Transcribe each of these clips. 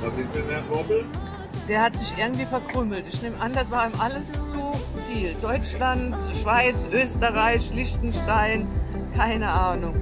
Was ist mit der Kurbel? Der hat sich irgendwie verkrümmelt. Ich nehme an, das war ihm alles zu viel. Deutschland, Schweiz, Österreich, Liechtenstein, keine Ahnung.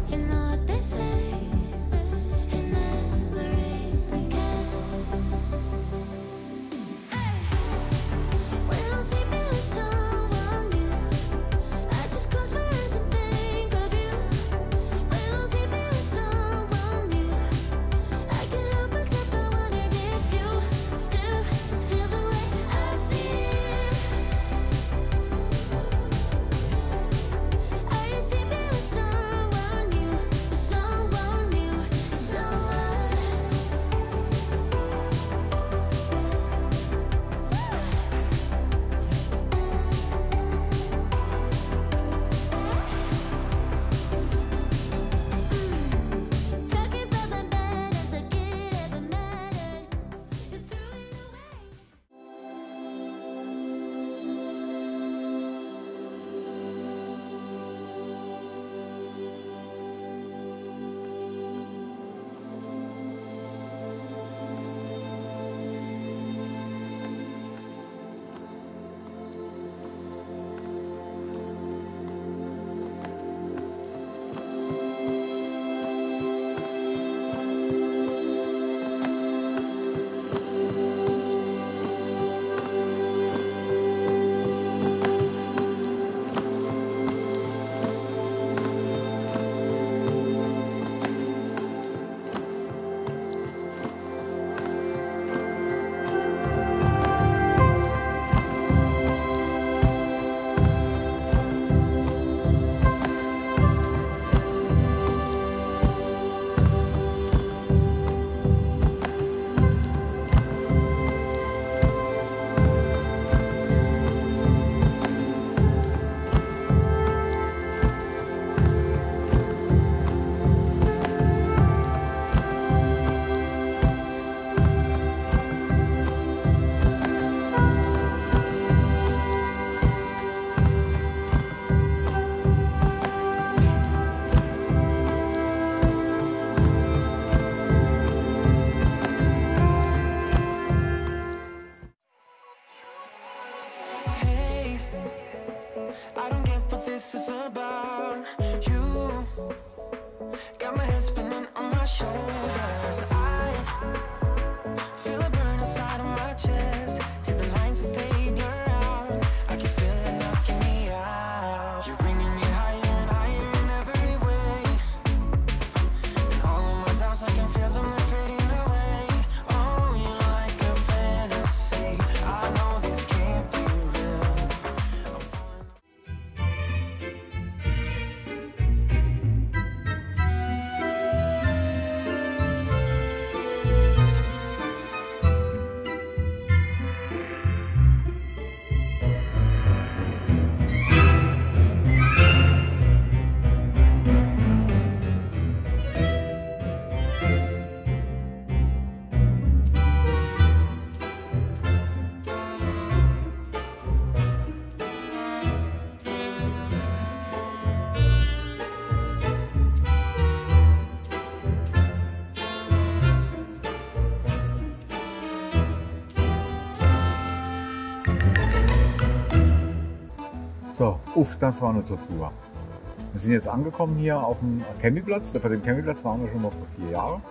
So, das war eine Tortur. Wir sind jetzt angekommen hier auf dem Campingplatz. Vor dem Campingplatz waren wir schon mal vor 4 Jahren.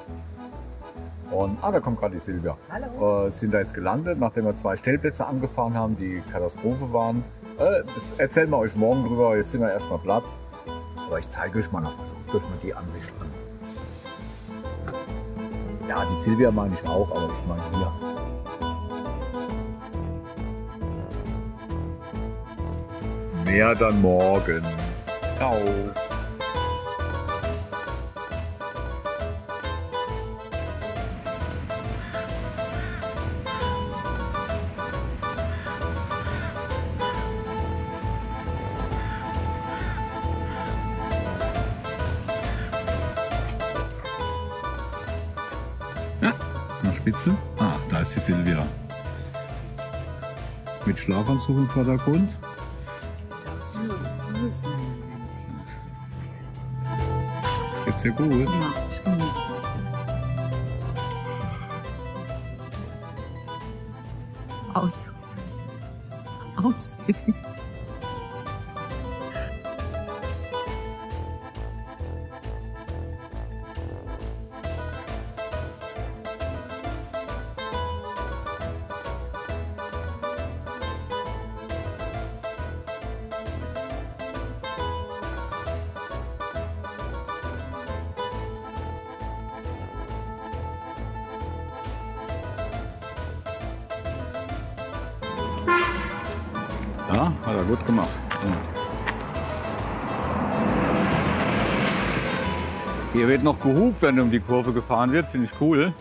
Und da kommt gerade die Silvia. Hallo. Sind da jetzt gelandet, nachdem wir 2 Stellplätze angefahren haben, die Katastrophe waren. Das erzählen wir euch morgen drüber. Jetzt sind wir erstmal platt. Aber ich zeige euch mal noch was. Guckt euch mal die Ansicht an. Ja, die Silvia meine ich auch, aber ich meine hier. Mehr dann morgen. Ciao. Ja, nach Spitze. Da ist die Silvia. Mit Schlafanzug im Vordergrund. Geht's dir gut? Ja, ich genieße das. Aus. Aus. Ja, hat er gut gemacht. Ja. Hier wird noch gehupt, wenn um die Kurve gefahren wird. Finde ich cool.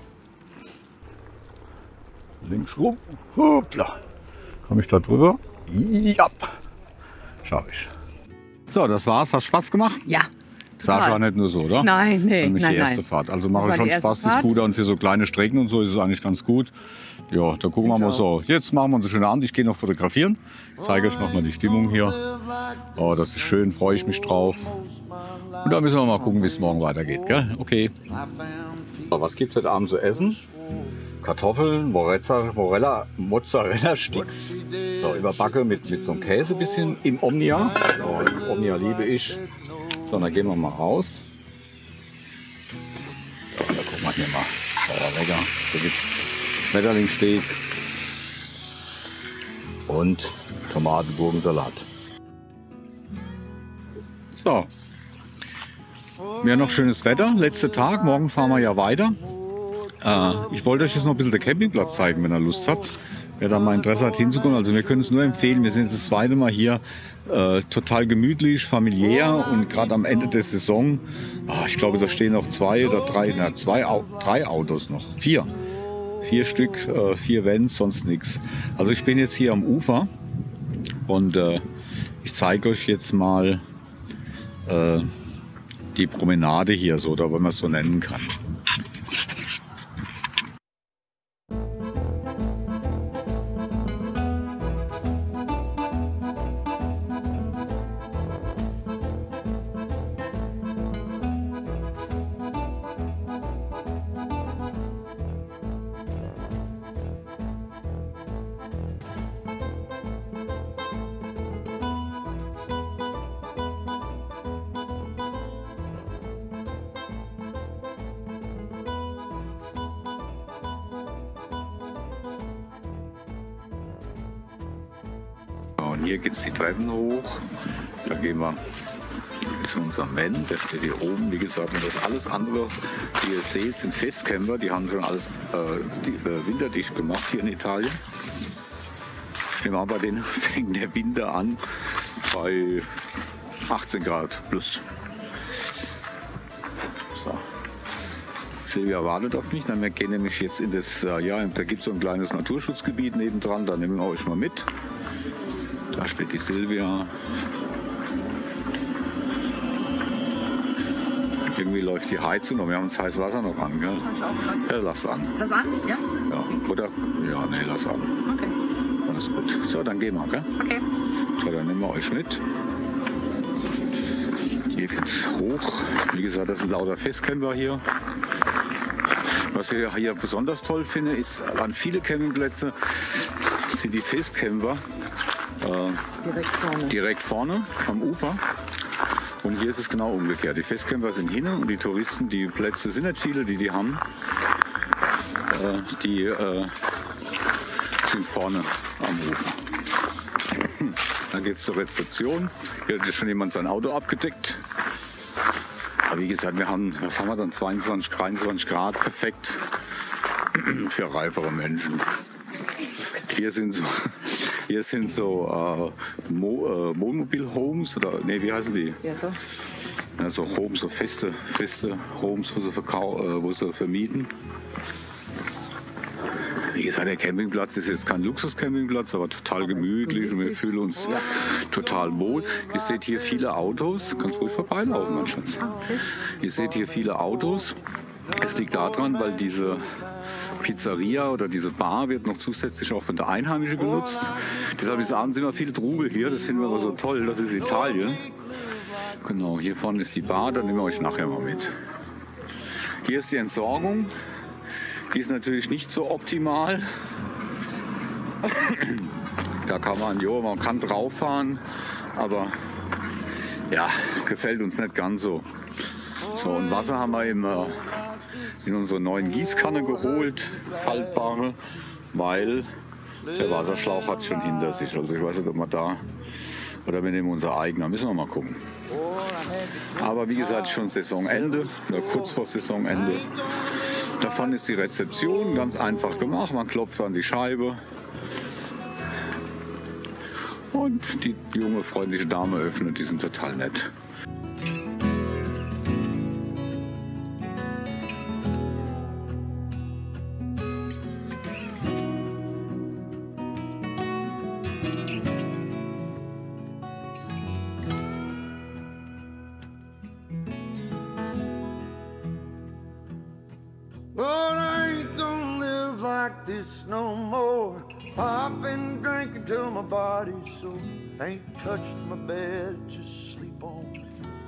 Links rum. Hoppla. Komme ich da drüber? Ja. Schau ich. So, das war's. Hat Spaß gemacht? Ja. Sascha nicht nur so, oder? Nein, nee. Nämlich die erste Fahrt. Also mache schon Spaß, die Scooter, und für so kleine Strecken und so ist es eigentlich ganz gut. Ja, da gucken wir mal so. Jetzt machen wir uns eine schöne Abend. Ich gehe noch fotografieren. Ich zeige euch noch mal die Stimmung hier. Oh, das ist schön, freue ich mich drauf. Und dann müssen wir mal gucken, wie es morgen weitergeht. Gell? Okay. So, was gibt's heute Abend zu essen? Kartoffeln, Mozzarella-Sticks. So, überbacke mit so einem Käse ein bisschen im Omnia. So, Omnia liebe ich. So, dann gehen wir mal raus. So, da gucken wir hier mal. Oh, lecker. Hier gibt's Schmetterlingssteak und Tomaten-Gurkensalat. So. Wir haben noch schönes Wetter. Letzter Tag. Morgen fahren wir ja weiter. Ich wollte euch jetzt noch ein bisschen den Campingplatz zeigen, wenn ihr Lust habt. Wer da mal Interesse hat, hinzukommen. Also wir können es nur empfehlen. Wir sind jetzt das zweite Mal hier. Total gemütlich, familiär, und gerade am Ende der Saison, ich glaube, da stehen noch drei Autos noch. Vier Stück, 4 Vans, sonst nichts. Also ich bin jetzt hier am Ufer und ich zeige euch jetzt mal die Promenade hier, so, da wenn man es so nennen kann. Und hier geht es die Treppen hoch. Da gehen wir zu unserem Van, der steht hier oben. Wie gesagt, und das alles andere, wie ihr seht, sind Festcamper. Die haben schon alles winterdicht gemacht hier in Italien. Ich nehme an, bei denen fängt der Winter an bei 18 Grad plus. So. Silvia wartet auf mich. Wir gehen nämlich jetzt in das, da gibt es so ein kleines Naturschutzgebiet nebendran. Da nehmen wir euch mal mit. Da steht die Silvia. Irgendwie läuft die Heizung und wir haben das heiße Wasser noch an, gell? Ja, lass an. Lass an, ja? Ja, oder? Ja, nee, lass an. Okay. Alles gut. So, dann gehen wir, gell? Okay. So, dann nehmen wir euch mit. Hier geht's hoch. Wie gesagt, das sind lauter Festcamper hier. Was wir hier besonders toll finden, ist, an viele Campingplätze sind die Festcamper direkt vorne am Ufer. Und hier ist es genau umgekehrt. Die Festcamper sind hinten und die Touristen, die Plätze sind nicht viele, die haben. Die sind vorne am Ufer. Dann geht es zur Rezeption. Hier hat schon jemand sein Auto abgedeckt. Aber wie gesagt, wir haben, was haben wir dann, 22, 23 Grad, perfekt für reifere Menschen. Hier sind so Wohnmobil-Homes, oder nee, wie heißen die? Ja, doch. Ja, so Homes, so feste Homes, wo sie vermieten. Wie gesagt, der Campingplatz ist jetzt kein Luxus-Campingplatz, aber total gemütlich und wir fühlen uns total wohl. Ihr seht hier viele Autos, kannst ruhig vorbeilaufen, mein Schatz. Ihr seht hier viele Autos. Es liegt daran, weil diese Pizzeria oder diese Bar wird noch zusätzlich auch von der Einheimischen genutzt. Deshalb ist abends immer viel Trubel hier, das finden wir aber so toll, das ist Italien. Genau, hier vorne ist die Bar, da nehmen wir euch nachher mal mit. Hier ist die Entsorgung. Die ist natürlich nicht so optimal. Da kann man kann drauf fahren, aber ja, gefällt uns nicht ganz so. So, und Wasser haben wir in unsere neuen Gießkanne geholt, faltbare, weil der Wasserschlauch hat es schon hinter sich. Also ich weiß nicht, ob wir da, oder wir nehmen unser eigener, müssen wir mal gucken. Aber wie gesagt, schon Saisonende, oder kurz vor Saisonende. Davon ist die Rezeption ganz einfach gemacht. Man klopft an die Scheibe und die junge, freundliche Dame öffnet. Die sind total nett. This no more. I've been drinking till my body's sore. Ain't touched my bed, just sleep on the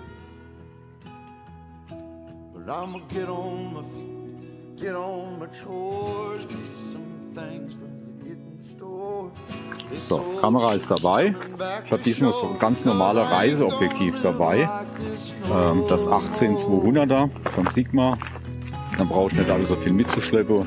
floor. But I'ma get on my feet, get on my chores, get some things from the kitchen store. So, Kamera ist dabei. Ich habe diesmal so ein ganz normales Reiseobjektiv dabei. Das 18-200er von Sigma. Dann brauche ich nicht alles so viel mitzuschleppen.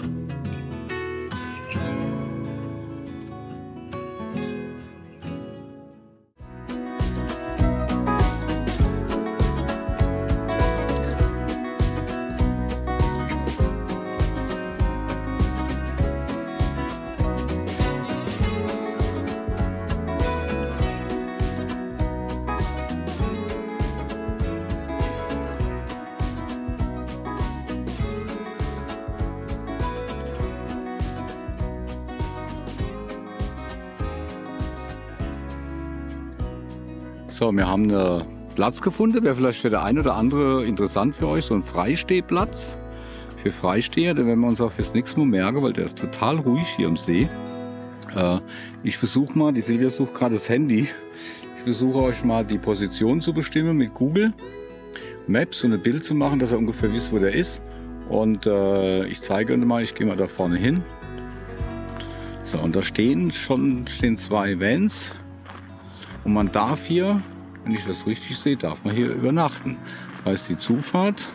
So, wir haben einen Platz gefunden, wäre vielleicht für der ein oder andere interessant für euch, so ein Freistehplatz für Freisteher, den werden wir uns auch fürs nächste Mal merken, weil der ist total ruhig hier am See. Ich versuche mal, die Silvia sucht gerade das Handy, ich versuche euch mal die Position zu bestimmen mit Google Maps und ein Bild zu machen, dass ihr ungefähr wisst, wo der ist. Und ich zeige euch mal, ich gehe mal da vorne hin. So, und da stehen zwei Vans. Und man darf hier, wenn ich das richtig sehe, darf man hier übernachten. Da ist die Zufahrt.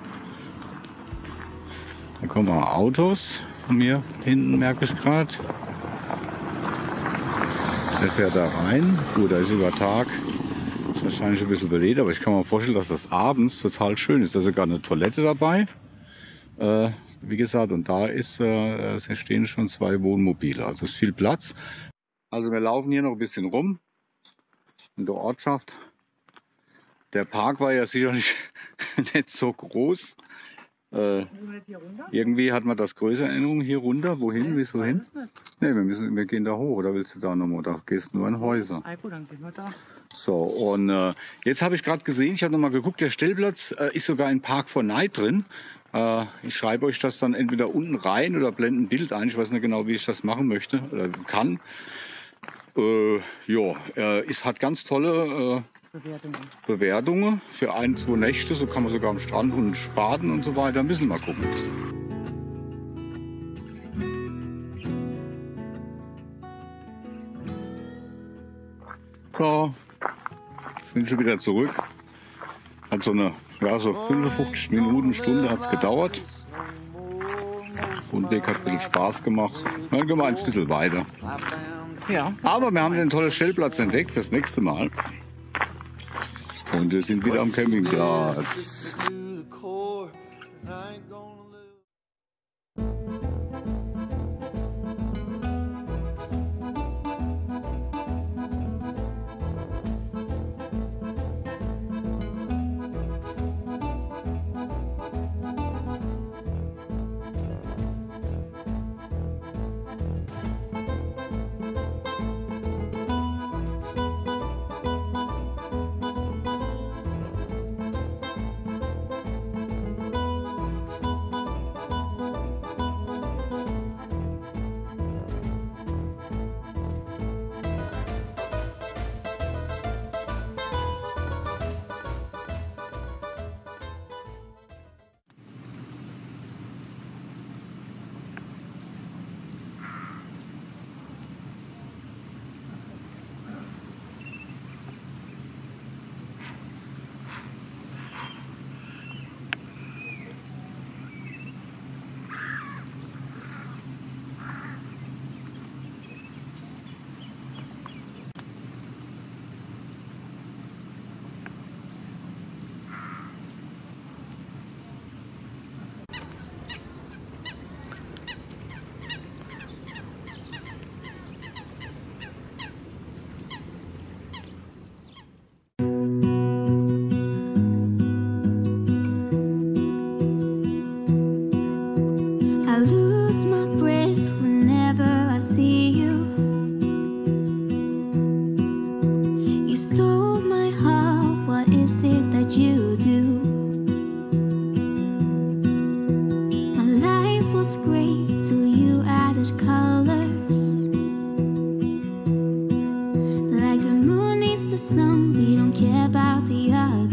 Da kommen auch Autos von mir hinten, merke ich gerade. Der fährt da rein. Gut, da ist über Tag. Ist wahrscheinlich ein bisschen belegt, aber ich kann mir vorstellen, dass das abends total schön ist. Da ist sogar eine Toilette dabei. Wie gesagt, und da stehen schon zwei Wohnmobile. Also ist viel Platz. Also wir laufen hier noch ein bisschen rum in der Ortschaft. Der Park war ja sicherlich nicht so groß. Irgendwie hat man das größere Erinnerung hier runter. Wohin? Wieso hin? Ne, wir gehen da hoch. Oder willst du da nochmal? Da gehst du nur in Häuser. Gut, dann gehen wir da. So, und jetzt habe ich gerade gesehen, ich habe nochmal geguckt, der Stellplatz ist sogar in Park 4 Night drin. Ich schreibe euch das dann entweder unten rein oder blende ein Bild ein. Ich weiß nicht genau, wie ich das machen möchte oder kann. Es hat ganz tolle Bewertungen für 1-2 Nächte. So kann man sogar am Strand und baden und so weiter. Müssen wir mal gucken. So, bin schon wieder zurück. Hat so 55 Minuten, Stunde hat es gedauert. Und Weg hat ein bisschen Spaß gemacht. Dann gehen wir ein bisschen weiter. Ja. Aber wir haben den tollen Stellplatz entdeckt fürs nächste Mal. Und wir sind wieder am Campingplatz. what you do. My life was great till you added colors. Like the moon needs the sun, we don't care about the others.